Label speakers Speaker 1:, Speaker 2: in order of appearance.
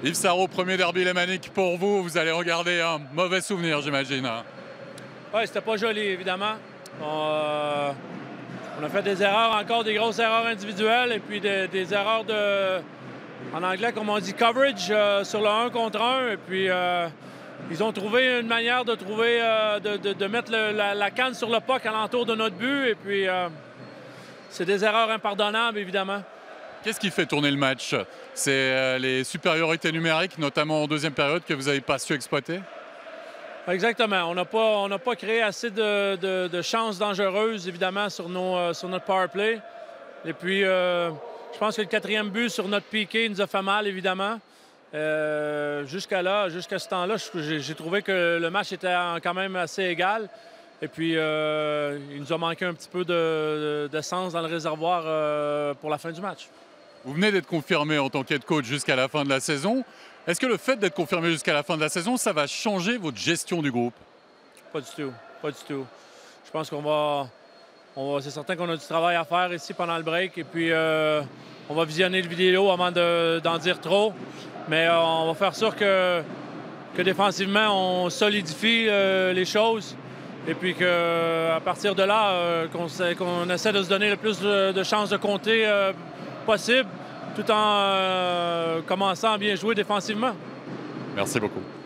Speaker 1: Yves Sarrault, premier derby lémanique pour vous. Vous allez regarder un mauvais souvenir, j'imagine.
Speaker 2: Oui, c'était pas joli, évidemment. On a fait des erreurs, encore des grosses erreurs individuelles et puis des erreurs en anglais, comme on dit, coverage sur le 1 contre 1. Et puis, ils ont trouvé une manière de mettre la canne sur le puck alentour de notre but. Et puis, c'est des erreurs impardonnables, évidemment.
Speaker 1: Qu'est-ce qui fait tourner le match? C'est les supériorités numériques, notamment en deuxième période, que vous n'avez pas su exploiter?
Speaker 2: Exactement. On n'a pas créé assez de chances dangereuses, évidemment, sur notre power play. Et puis, je pense que le quatrième but sur notre piqué nous a fait mal, évidemment. Jusqu'à ce temps-là, j'ai trouvé que le match était quand même assez égal. Et puis, il nous a manqué un petit peu d'essence dans le réservoir pour la fin du match.
Speaker 1: Vous venez d'être confirmé en tant qu'head coach jusqu'à la fin de la saison. Est-ce que le fait d'être confirmé jusqu'à la fin de la saison, ça va changer votre gestion du groupe?
Speaker 2: Pas du tout. Pas du tout. Je pense c'est certain qu'on a du travail à faire ici pendant le break. Et puis, on va visionner le vidéo avant d'en dire trop. Mais on va faire sûr que défensivement, on solidifie les choses. Et puis qu'à partir de là, qu'on essaie de se donner le plus de chances de compter possible, tout en commençant à bien jouer défensivement.
Speaker 1: Merci beaucoup.